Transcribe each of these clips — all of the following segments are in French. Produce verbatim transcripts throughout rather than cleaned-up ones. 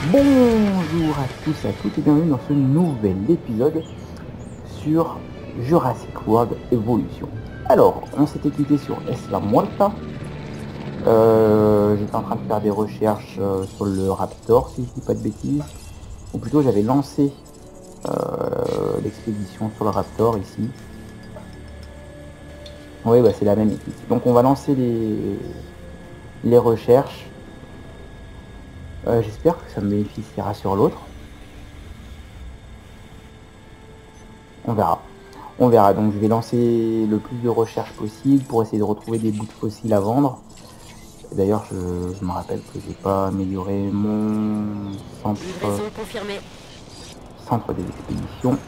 Bonjour à tous et à toutes et bienvenue dans ce nouvel épisode sur Jurassic World Evolution. Alors, on s'était quitté sur Isla Muerta. Euh, J'étais en train de faire des recherches euh, sur le Raptor, si je dis pas de bêtises. Ou plutôt, j'avais lancé euh, l'expédition sur le Raptor ici. Oui, bah, c'est la même équipe. Donc, on va lancer les, les recherches. Euh, J'espère que ça me bénéficiera sur l'autre. On verra. On verra. Donc je vais lancer le plus de recherches possible pour essayer de retrouver des bouts de fossiles à vendre. D'ailleurs, je, je me rappelle que j'ai pas amélioré mon centre, Livraison confirmée. centre des expéditions.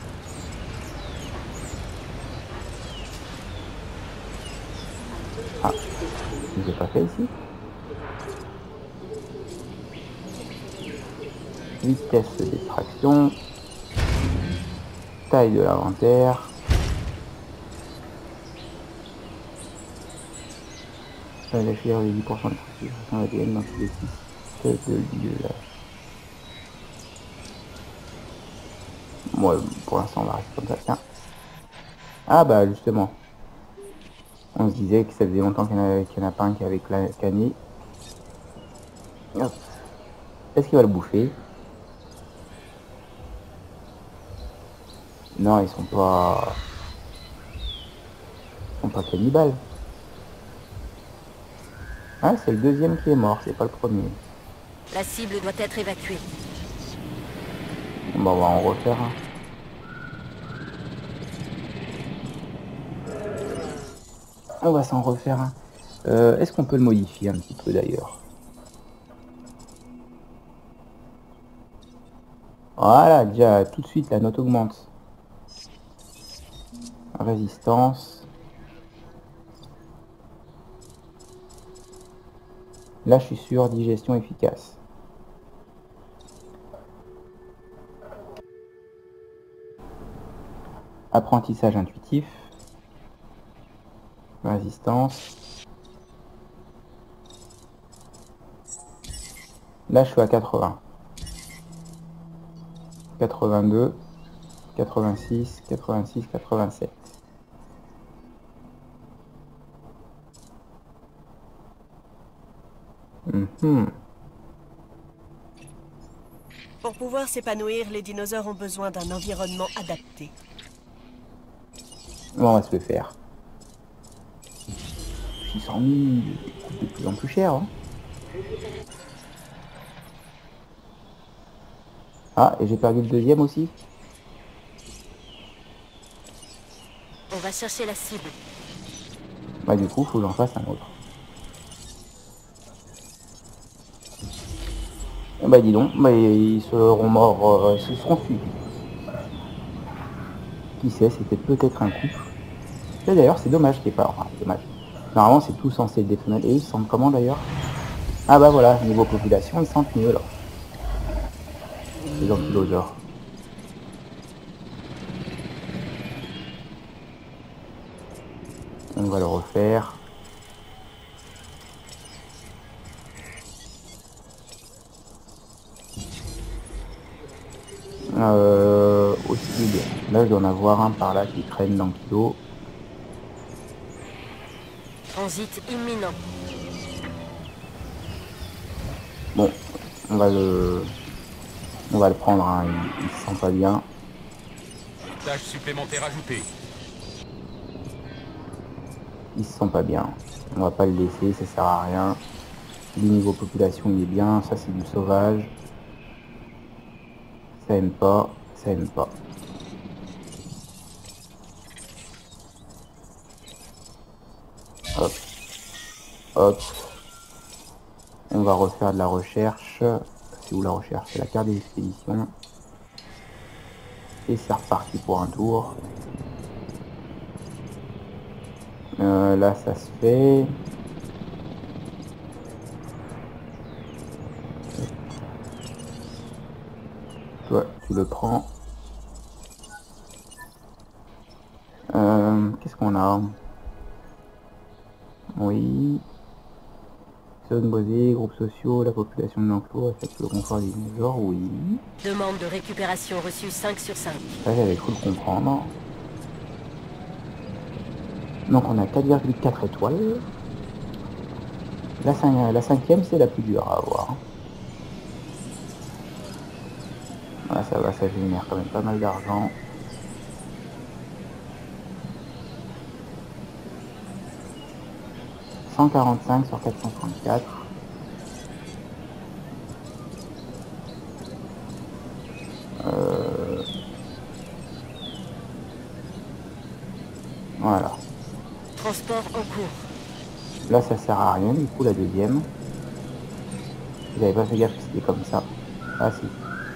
Ah, je l'ai pas fait ici. Vitesse d'extraction. Taille de l'inventaire. La chire de dix pour cent de concentration d'A D N dans tous les systèmes de lieu. Moi, pour l'instant, on va rester comme ça. Tiens. Ah bah justement. On se disait que ça faisait longtemps qu'il n'y en, en a pas un qui avait canné. Hop. Est-ce qu'il va le bouffer? Non, ils sont pas... Ils sont pas cannibales. Ah, c'est le deuxième qui est mort, c'est pas le premier. La cible doit être évacuée. Bon, bah, on va en refaire un. On va s'en refaire un. Euh, Est-ce qu'on peut le modifier un petit peu d'ailleurs? Voilà, déjà tout de suite la note augmente. Résistance. Là, je suis sûr, digestion efficace. Apprentissage intuitif. Résistance. Là, je suis à quatre-vingts. quatre-vingt-deux. quatre-vingt-six. quatre-vingt-six. quatre-vingt-sept. Mmh. Pour pouvoir s'épanouir, les dinosaures ont besoin d'un environnement adapté. Bon, on va se le faire. six cent mille, coûte de plus en plus cher. Hein. Ah, et j'ai perdu le deuxième aussi. On va chercher la cible. Bah du coup, faut que j'en fasse un autre. Et bah dis donc, bah, ils seront morts, euh, ils seront suivis. Qui sait, c'était peut-être un coup. Et d'ailleurs, c'est dommage qu'il n'y ait pas... Enfin, dommage. Normalement, c'est tout censé le détonner. Et ils se sentent comment d'ailleurs? Ah bah voilà, niveau population, ils se sentent mieux là. Les ankyloseurs. On va le refaire. Euh, aussi, là je dois en avoir un par là qui traîne dans le kilo. Transit imminent. Bon, on va le, on va le prendre, hein. il, il se sent pas bien. Tâche supplémentaire ajoutée. Il se sent pas bien. On va pas le laisser, ça sert à rien. Du niveau population il est bien, ça c'est du sauvage. Ça aime pas, ça aime pas. Hop, hop. On va refaire de la recherche. C'est où la recherche? C'est la carte des expéditions. Et c'est reparti pour un tour. Euh, là ça se fait. Toi, tu le prends. Euh, Qu'est-ce qu'on a? Oui. Zone boisée, groupes sociaux, la population de l'enclos affecte le confort des dinosaures, oui. Demande de récupération reçue cinq sur cinq. Ça, j'avais cru le comprendre. Donc on a quatre virgule quatre étoiles. La, cinq, la cinquième, c'est la plus dure à avoir. Voilà, ça va, ça génère quand même pas mal d'argent. cent quarante-cinq sur quatre cent trente-quatre. Euh... Voilà. Transport en cours. Là, ça sert à rien, du coup, la deuxième. J'avais pas fait gaffe que c'était comme ça. Ah, si.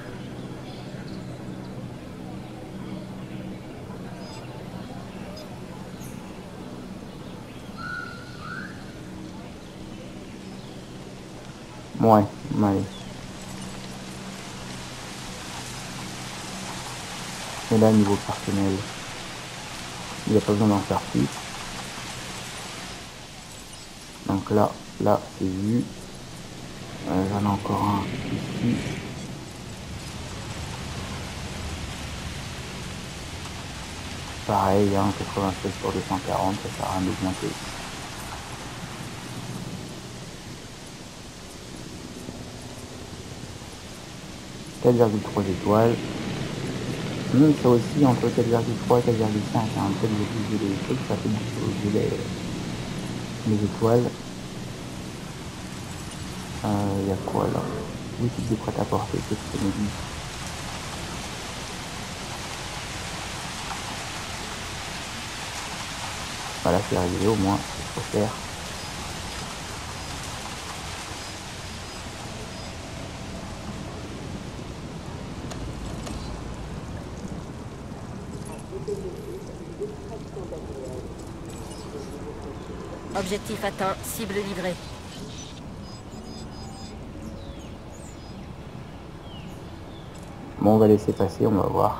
Ouais, allez. Et là, niveau personnel, il n'y a pas besoin d'en faire plus. Donc là, là, c'est vu. Euh, J'en ai encore un ici. Pareil, hein, quatre-vingt-seize sur deux cent quarante, ça sert à rien d'augmenter. quatre virgule trois étoiles. Mais ça aussi entre quatre virgule trois et quatre virgule cinq, hein, peut-être que vous utilisez les trucs, ça fait bouger les, les étoiles. Il euh, y a quoi là? Boutique de prêt-à-porter, c'est ce que je me dis. Voilà, c'est arrivé au moins, il faut faire. Objectif atteint, cible livrée. Bon, on va laisser passer, on va voir.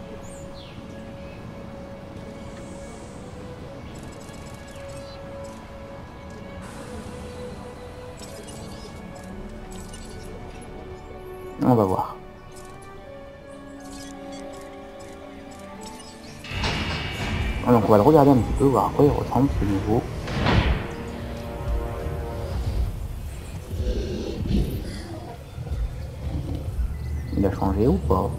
On va voir. Donc on va le regarder un petit peu, voir à quoi il ressemble ce nouveau. Il a changé ou pas?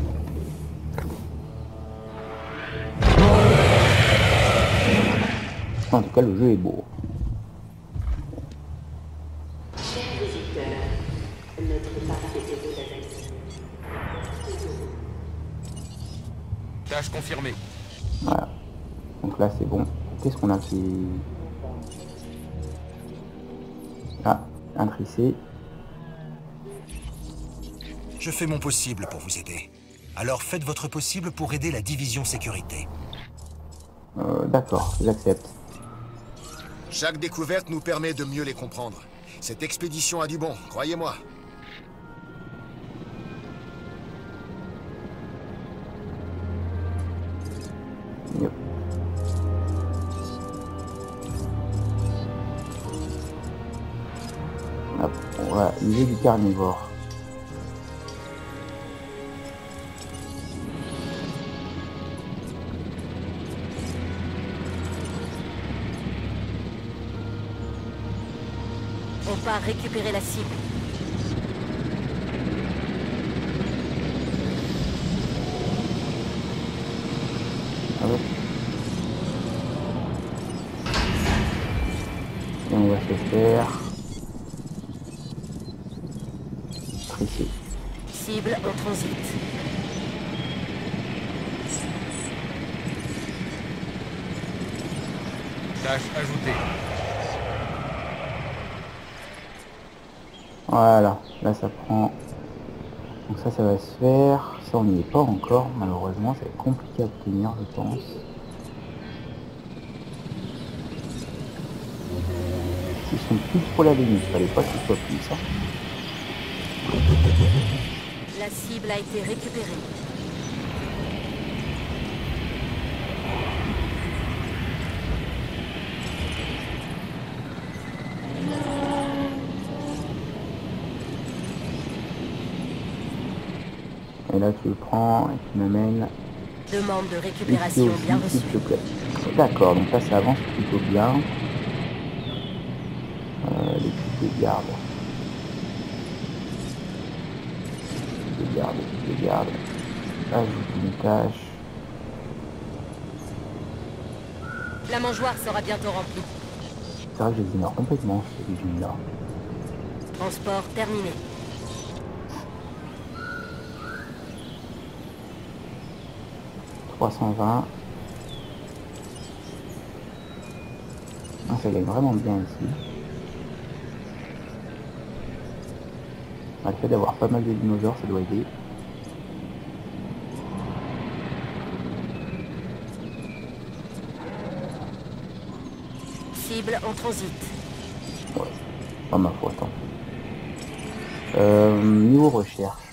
En tout cas, le jeu est beau. Tâche confirmée. Voilà. Donc là, c'est bon. Qu'est-ce qu'on a qui... Ah, un tricé. Je fais mon possible pour vous aider. Alors faites votre possible pour aider la division sécurité. Euh, D'accord, j'accepte. Chaque découverte nous permet de mieux les comprendre. Cette expédition a du bon, croyez-moi. Yep. Hop, on va user du carnivore. On part récupérer la cible. Hop. Et on va se faire trisser. Cible en transit. Tâche ajoutée. Voilà, là ça prend. Donc ça, ça va se faire. Ça, on n'y est pas encore. Malheureusement, ça va être compliqué à obtenir, je pense. Ils sont plus pour la limite. Il fallait pas qu'ils soient plus. Hein. La cible a été récupérée. Et là tu le prends et tu m'amènes Demande de ici récupération aussi, bien s'il reçue. te plaît. D'accord, donc là ça avance plutôt bien. Euh, les petites de garde. Les gardes, les gardes. Ajoute une tâche. La mangeoire sera bientôt remplie. C'est vrai que je les ignore complètement ces usines là. Transport terminé. trois cent vingt. Ah, ça gagne vraiment bien ici. Ah, le fait d'avoir pas mal de dinosaures, ça doit aider. Cible en transit. Ouais, pas ma faute. Hein. Euh, niveau recherche.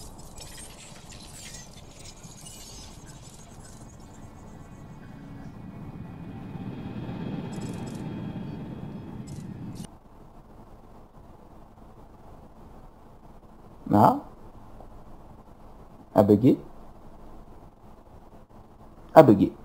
Ah, à bugger. À bugger.